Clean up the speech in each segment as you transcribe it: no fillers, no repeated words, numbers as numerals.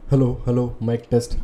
Hello, mic test.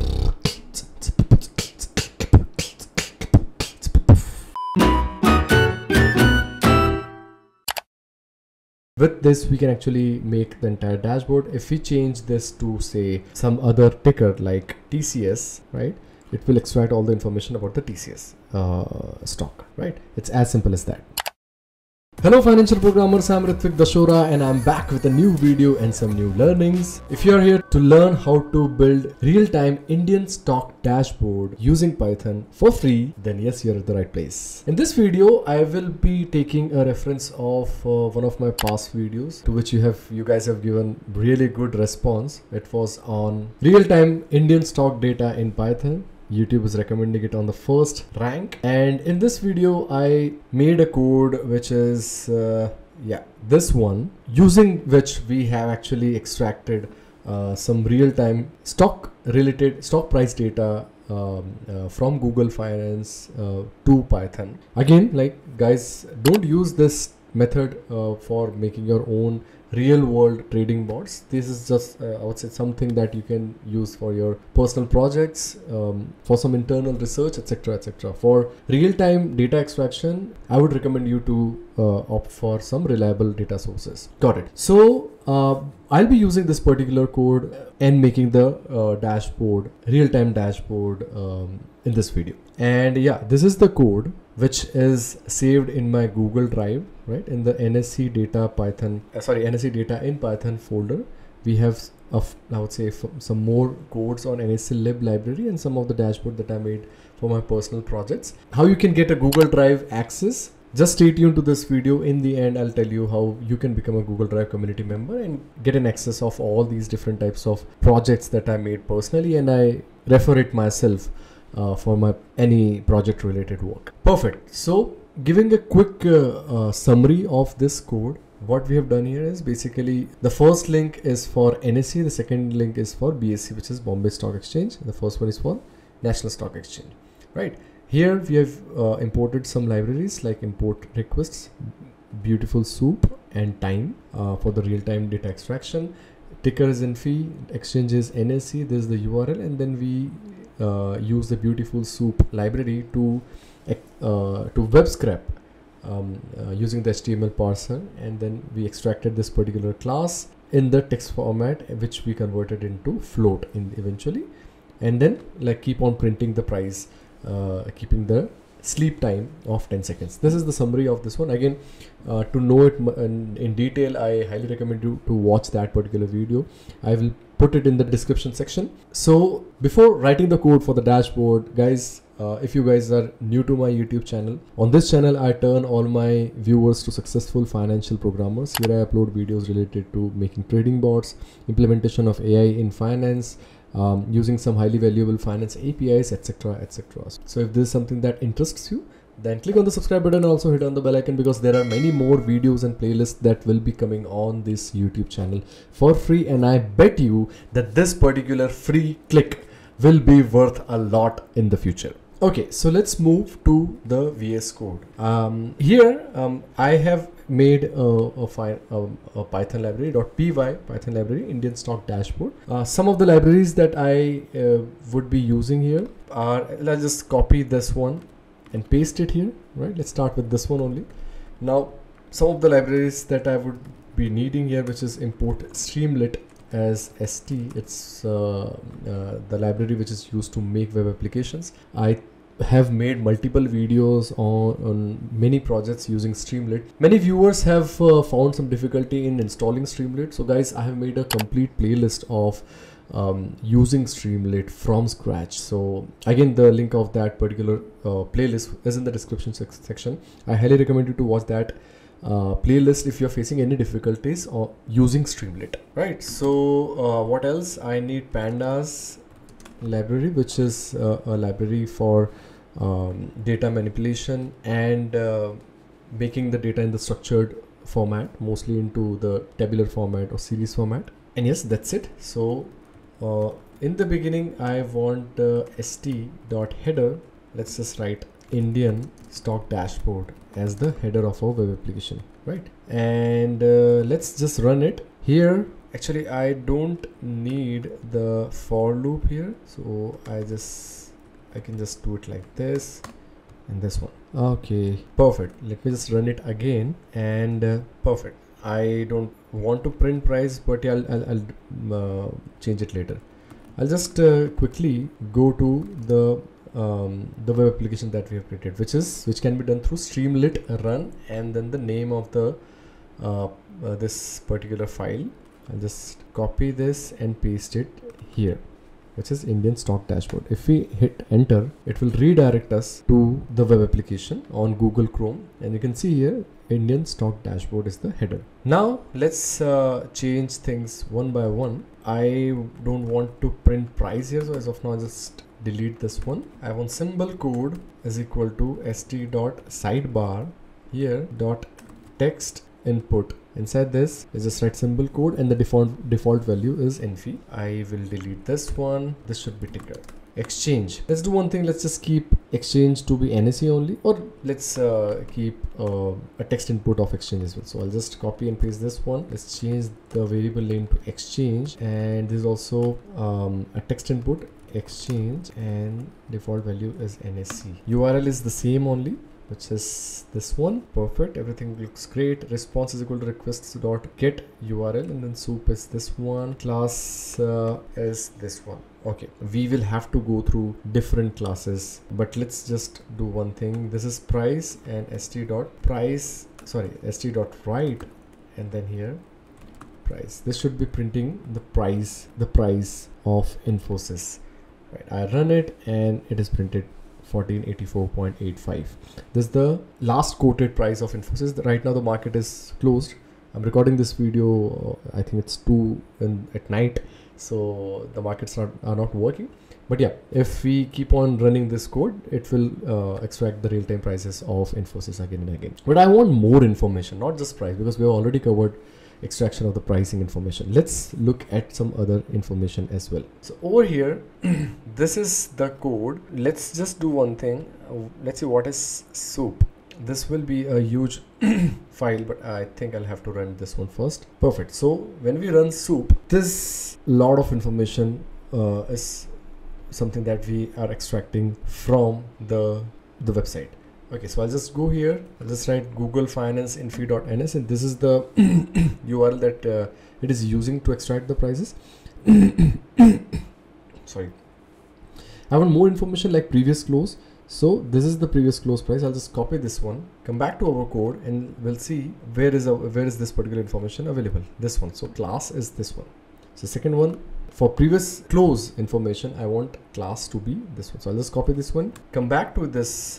With this, we can actually make the entire dashboard. If we change this to say some other ticker like TCS, right? It will extract all the information about the TCS stock, right? It's as simple as that. Hello financial programmers, I'm Ritvik Dashora and I'm back with a new video and some new learnings. If you're here to learn how to build real-time Indian stock dashboard using Python for free, then yes, you're at the right place. In this video, I will be taking a reference of one of my past videos to which you guys have given really good response. It was on real-time Indian stock data in Python. YouTube is recommending it on the first rank, and in this video I made a code which is this one, using which we have actually extracted some real-time stock price data from Google Finance to Python. Again, like guys, don't use this method for making your own real world trading bots. This is just I would say something that you can use for your personal projects, for some internal research, etc. For real-time data extraction, I would recommend you to opt for some reliable data sources. Got it. So I'll be using this particular code and making the dashboard, real-time dashboard in this video. And yeah, this is the code which is saved in my Google Drive, right? In the NSC data in Python folder. We have I would say some more codes on NSC lib library and some of the dashboard that I made for my personal projects. How you can get a Google Drive access? Just stay tuned to this video. In the end, I'll tell you how you can become a Google Drive community member and get an access of all these different types of projects that I made personally, and I refer it myself for my any project related work. Perfect. So giving a quick summary of this code, what we have done here is basically the first link is for NSE, the second link is for BSE, which is Bombay Stock Exchange. The first one is for National Stock Exchange, right? Here we have imported some libraries like import requests, beautiful soup, and time for the real-time data extraction. Ticker is in fee, exchange is NSE, this is the URL, and then we use the beautiful soup library to web scrap using the HTML parser, and then we extracted this particular class in the text format, which we converted into float eventually, and then like keep on printing the price, keeping the sleep time of 10 seconds. This is the summary of this one. Again, to know it in detail, I highly recommend you to watch that particular video. I will put it in the description section. So before writing the code for the dashboard, guys, if you guys are new to my YouTube channel, on this channel I turn all my viewers to successful financial programmers. Here I upload videos related to making trading bots, implementation of AI in finance, using some highly valuable finance APIs, etc. So if this is something that interests you, then click on the subscribe button and also hit on the bell icon, because there are many more videos and playlists that will be coming on this YouTube channel for free, and I bet you that this particular free click will be worth a lot in the future. Okay, so let's move to the VS Code. Here I have made a Python library .py Python library, Indian stock dashboard. Some of the libraries that I would be using here are, let's just copy this one and paste it here, right? Let's start with this one only. Now, some of the libraries that I would be needing here, which is import Streamlit as ST. It's the library which is used to make web applications. I have made multiple videos on many projects using Streamlit. Many viewers have found some difficulty in installing Streamlit. So guys, I have made a complete playlist of using Streamlit from scratch. So again, the link of that particular playlist is in the description section. I highly recommend you to watch that playlist if you're facing any difficulties or using Streamlit, right? So what else? I need Pandas library, which is a library for data manipulation and making the data in the structured format, mostly into the tabular format or series format. And yes, that's it. So in the beginning, I want st.header. Let's just write Indian stock dashboard as the header of our web application, right? And let's just run it. Here Actually I don't need the for loop here, so I can just do it like this and this one. Okay, perfect. Let me just run it again, and perfect. I don't want to print price, but yeah, I'll change it later. I'll just quickly go to the web application that we have created, which can be done through Streamlit run and then the name of the this particular file. I'll just copy this and paste it here, which is Indian stock dashboard. If we hit enter, it will redirect us to the web application on Google Chrome, and you can see here Indian stock dashboard is the header. Now let's change things one by one. I don't want to print price here, so as of now just delete this one. I want symbol code is equal to st.sidebar here dot text input. Inside this is just write symbol code, and the default value is infy. I will delete this one. This should be ticker. Exchange. Let's do one thing. Let's just keep exchange to be NSE only, or let's keep a text input of exchange as well. So I'll just copy and paste this one. Let's change the variable name to exchange, and this is also a text input exchange, and default value is NSE. URL is the same only, which is this one. Perfect. Everything looks great. Response is equal to requests dot get URL, and then soup is this one. Class is this one. Okay, we will have to go through different classes, but let's just do one thing. This is price and st.write, and then here price. This should be printing the price of Infosys. Right, I run it and it is printed 1484.85. This is the last quoted price of Infosys. Right now the market is closed. I'm recording this video, I think it's 2 at night, so the markets are not working. But yeah, if we keep on running this code, it will extract the real-time prices of Infosys again and again. But I want more information, not just price, because we have already covered extraction of the pricing information. Let's look at some other information as well. So over here, this is the code. Let's just do one thing. Let's see what is soup. This will be a huge file, but I think I'll have to run this one first. Perfect. So when we run soup, this lot of information is something that we are extracting from the website. Okay, so I'll just go here. I'll just write Google Finance info.ns, and this is the URL that it is using to extract the prices. Sorry. I want more information like previous close. So this is the previous close price. I'll just copy this one, come back to our code, and we'll see where is this particular information available. This one. So class is this one. So second one, for previous close information, I want class to be this one. So I'll just copy this one, come back to this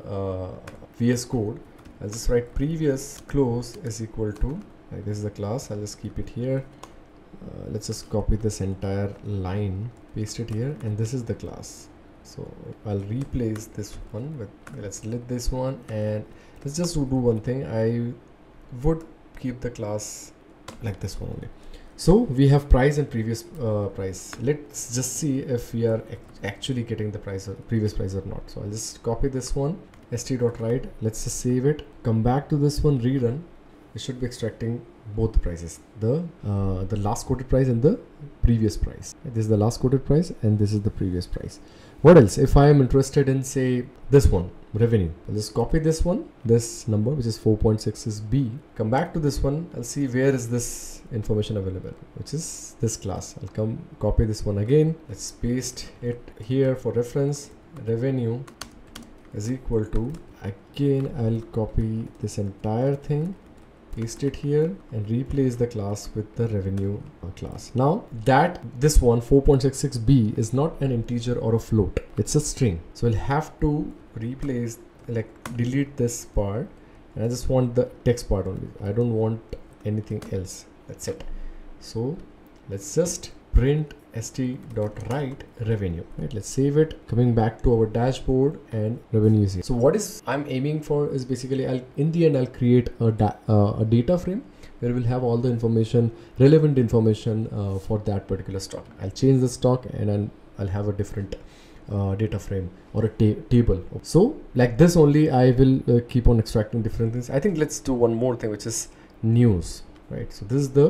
VS Code. I'll just write previous close is equal to, like, this is the class. I'll just keep it here. Let's just copy this entire line, paste it here, and this is the class. So I'll replace this one with, let's delete this one, and let's just do one thing. I would keep the class like this one only. So we have price and previous price. Let's just see if we are actually getting the price or previous price or not. So I'll just copy this one, st.write. Let's just save it, come back to this one, rerun. It should be extracting both the prices, the last quoted price and the previous price. This is the last quoted price and this is the previous price. What else? If I am interested in, say, this one, revenue, I'll just copy this one, this number, which is 4.6 is B. Come back to this one. I'll see where is this information available, which is this class. I'll come copy this one again. Let's paste it here for reference. Revenue is equal to, again, I'll copy this entire thing, paste it here, and replace the class with the revenue class. Now that this one 4.66b is not an integer or a float, it's a string. So we'll have to replace, like, delete this part, and I just want the text part only. I don't want anything else. That's it. So let's just print st.write revenue. Right, let's save it, coming back to our dashboard, and revenue is here. So what is I'm aiming for is basically, in the end I'll create a data frame where we'll have all the information, relevant information for that particular stock. I'll change the stock, and then I'll have a different data frame or a table. So like this only I will keep on extracting different things. I think let's do one more thing, which is news. Right, so this is the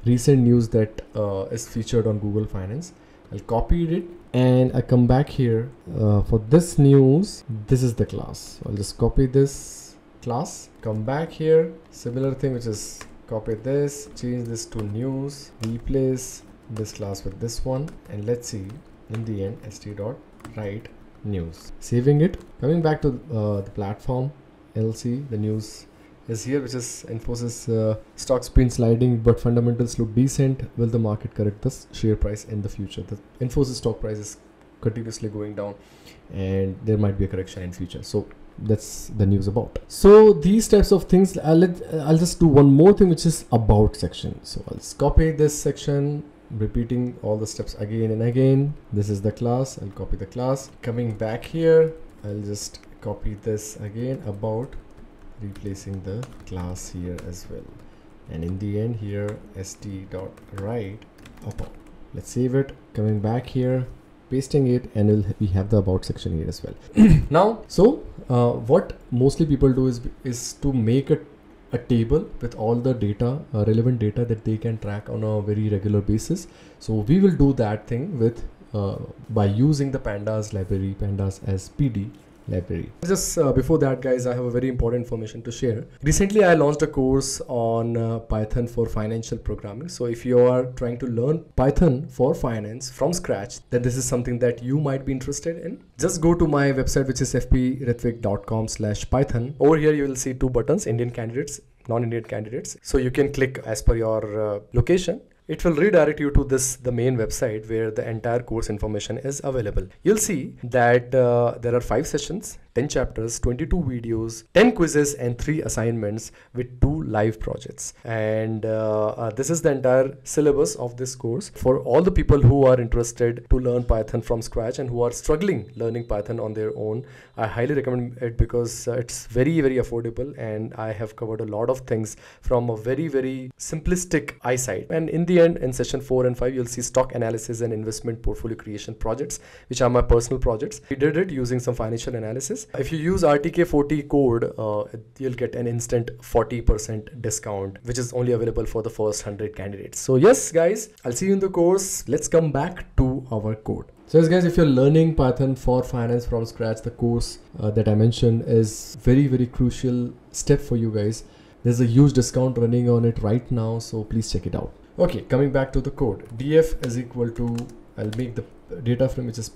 recent news that is featured on Google Finance. I'll copy it and I come back here for this news. This is the class. I'll just copy this class, come back here, similar thing, which is copy this, change this to news, replace this class with this one, and let's see in the end st.write news. Saving it, coming back to the platform, LC, the news is here, which is Infosys stocks been sliding but fundamentals look decent. Will the market correct the share price in the future? The Infosys stock price is continuously going down and there might be a correction in future. So that's the news about. So these types of things, I'll just do one more thing, which is about section. So I'll just copy this section, repeating all the steps again and again. This is the class. I'll copy the class, coming back here, I'll just copy this again, about, replacing the class here as well, and in the end here st.write about. Let's save it, coming back here, pasting it, and we have the about section here as well. Now, so what mostly people do is to make a table with all the data, relevant data that they can track on a very regular basis. So we will do that thing with by using the pandas library, pandas as PD library. Just before that, guys, I have a very important information to share. Recently I launched a course on Python for financial programming. So if you are trying to learn Python for finance from scratch, then this is something that you might be interested in. Just go to my website, which is fpritvik.com/python. Over here you will see two buttons, Indian candidates, non-Indian candidates. So you can click as per your location. It will redirect you to the main website where the entire course information is available. You'll see that there are 5 sessions, 10 chapters, 22 videos, 10 quizzes, and 3 assignments with 2 live projects. And this is the entire syllabus of this course for all the people who are interested to learn Python from scratch and who are struggling learning Python on their own. I highly recommend it because it's very, very affordable, and I have covered a lot of things from a very, very simplistic eyesight. And in the end, in session 4 and 5, you'll see stock analysis and investment portfolio creation projects, which are my personal projects. We did it using some financial analysis. If you use RTK40 code, you'll get an instant 40% discount, which is only available for the first 100 candidates. So yes, guys, I'll see you in the course. Let's come back to our code. So yes, guys, if you're learning Python for finance from scratch, the course that I mentioned is very, very crucial step for you guys. There's a huge discount running on it right now, so please check it out. Okay, coming back to the code, df is equal to, I'll make the data frame, which is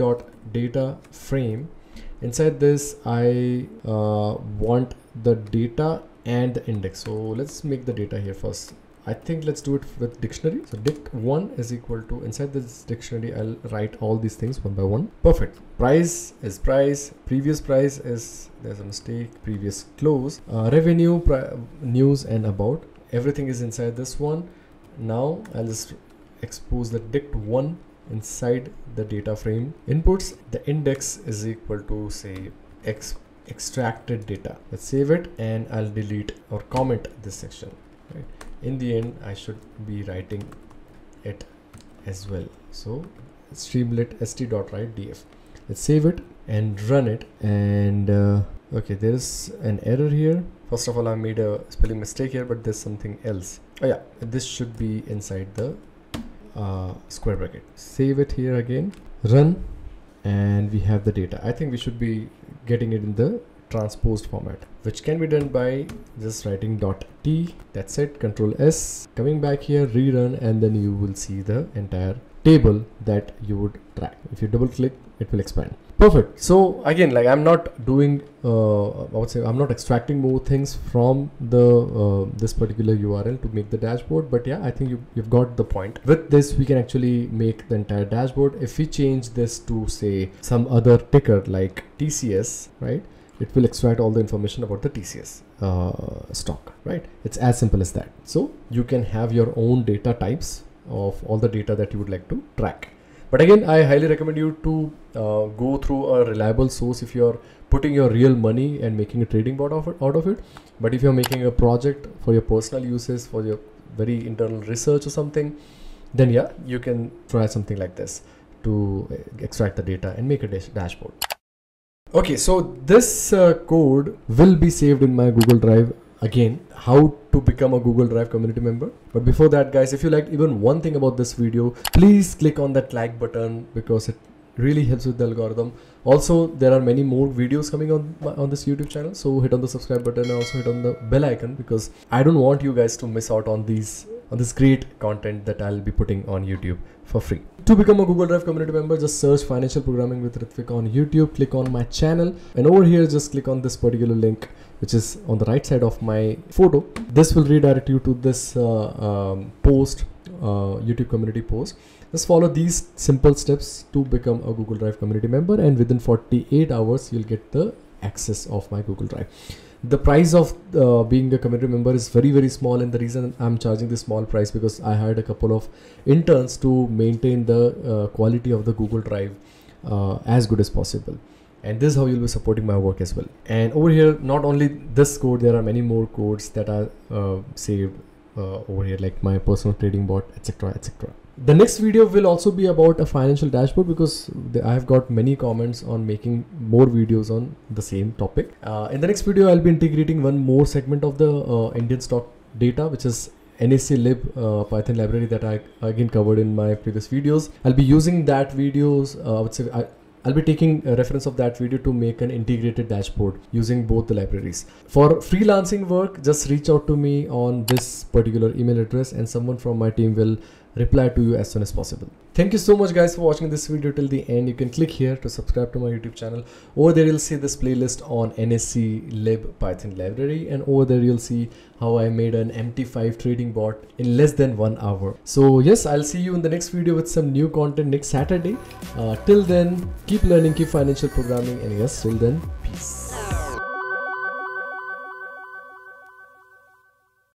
pd.dataframe. Inside this, I want the data and the index. So let's make the data here first. I think let's do it with dictionary. So dict1 is equal to, inside this dictionary, I'll write all these things one by one. Perfect. Price is price. Previous price is, there's a mistake, previous close. Revenue, news, and about. Everything is inside this one. Now I'll just expose the dict1 inside the data frame inputs. The index is equal to, say, extracted data. Let's save it, and I'll delete or comment this section. Right. In the end, I should be writing it as well. So streamlit st.write df. Let's save it and run it. And okay, there is an error here. First of all, I made a spelling mistake here, but there's something else. Oh yeah, this should be inside the square bracket. Save it here again, run, and we have the data. I think we should be getting it in the transposed format, which can be done by just writing .t. That's it. Control S, coming back here, rerun, and then you will see the entire table that you would track. If you double click, it will expand. Perfect. So again, like, I'm not doing I would say I'm not extracting more things from the this particular URL to make the dashboard, but yeah, I think you've got the point. With this, we can actually make the entire dashboard. If we change this to, say, some other ticker like TCS, right, it will extract all the information about the TCS stock, right? It's as simple as that. So you can have your own data types of all the data that you would like to track. But again, I highly recommend you to go through a reliable source if you're putting your real money and making a trading board out of it. But if you're making a project for your personal uses, for your very internal research or something, then yeah, you can try something like this to extract the data and make a dashboard. Okay, so this code will be saved in my Google Drive. again how to become a Google Drive community member. But before that, guys, if you liked even one thing about this video, please click on that like button because it really helps with the algorithm. Also, there are many more videos coming on this YouTube channel, so hit on the subscribe button and also hit on the bell icon, because I don't want you guys to miss out on this great content that I'll be putting on YouTube for free. To become a Google Drive community member, just search Financial Programming with Ritvik on YouTube, click on my channel, and over here just click on this particular link which is on the right side of my photo. This will redirect you to this post, YouTube community post. Just follow these simple steps to become a Google Drive community member, and within 48 hours you'll get the access of my Google Drive. The price of being a community member is very, very small, and the reason I'm charging this small price because I hired a couple of interns to maintain the quality of the Google Drive as good as possible. And this is how you'll be supporting my work as well. And over here, not only this code, there are many more codes that are saved over here, like my personal trading bot, etc, etc. The next video will also be about a financial dashboard, because I have got many comments on making more videos on the same topic. In the next video, I'll be integrating one more segment of the Indian stock data, which is 𝐸𝐶 Python library that I again covered in my previous videos. I'll be using that videos, I would say I'll be taking a reference of that video to make an integrated dashboard using both the libraries. For freelancing work, just reach out to me on this particular email address and someone from my team will reply to you as soon as possible. Thank you so much guys for watching this video till the end. You can click here to subscribe to my YouTube channel. Over there you'll see this playlist on 𝐸𝐶 Python library, and over there you'll see how I made an MT5 trading bot in less than 1 hour. So yes, I'll see you in the next video with some new content next Saturday. Till then, keep learning, keep financial programming, and yes, till then, peace.